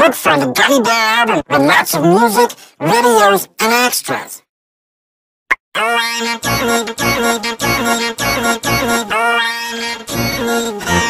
Look for the Gummy Bear album with lots of music, videos, and extras. Oh, I'm a gummy bear.